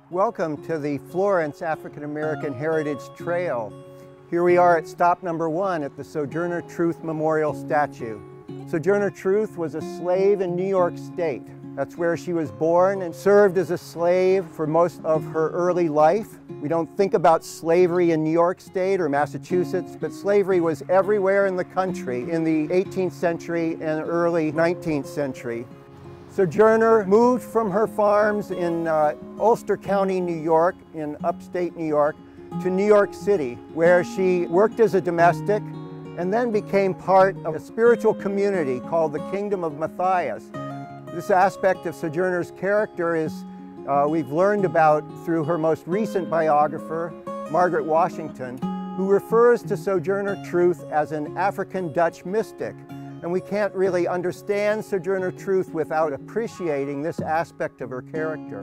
Welcome to the Florence African American Heritage Trail. Here we are at stop number 1 at the Sojourner Truth Memorial Statue. Sojourner Truth was a slave in New York State. That's where she was born and served as a slave for most of her early life. We don't think about slavery in New York State or Massachusetts, but slavery was everywhere in the country in the 18th century and early 19th century. Sojourner moved from her farms in Ulster County, New York, in upstate New York, to New York City, where she worked as a domestic and then became part of a spiritual community called the Kingdom of Matthias. This aspect of Sojourner's character is we've learned about through her most recent biographer, Margaret Washington, who refers to Sojourner Truth as an African Dutch mystic. And we can't really understand Sojourner Truth without appreciating this aspect of her character.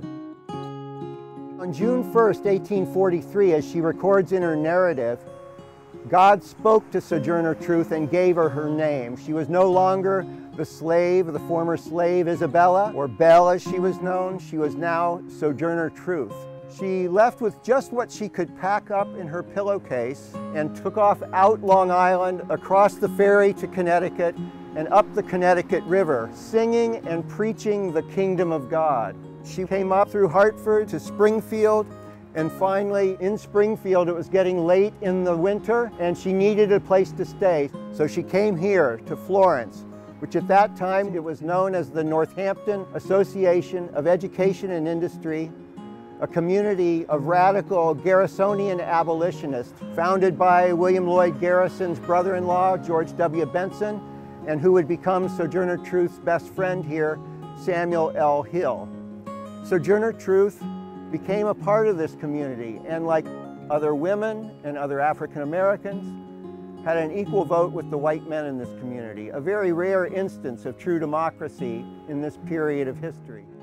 On June 1st, 1843, as she records in her narrative, God spoke to Sojourner Truth and gave her her name. She was no longer the slave, the former slave Isabella, or Belle as she was known. She was now Sojourner Truth. She left with just what she could pack up in her pillowcase and took off out Long Island, across the ferry to Connecticut, and up the Connecticut River, singing and preaching the kingdom of God. She came up through Hartford to Springfield, and finally in Springfield it was getting late in the winter and she needed a place to stay. So she came here to Florence, which at that time it was known as the Northampton Association of Education and Industry, a community of radical Garrisonian abolitionists founded by William Lloyd Garrison's brother-in-law, George W. Benson, and who would become Sojourner Truth's best friend here, Samuel L. Hill. Sojourner Truth became a part of this community, and like other women and other African Americans, had an equal vote with the white men in this community, a very rare instance of true democracy in this period of history.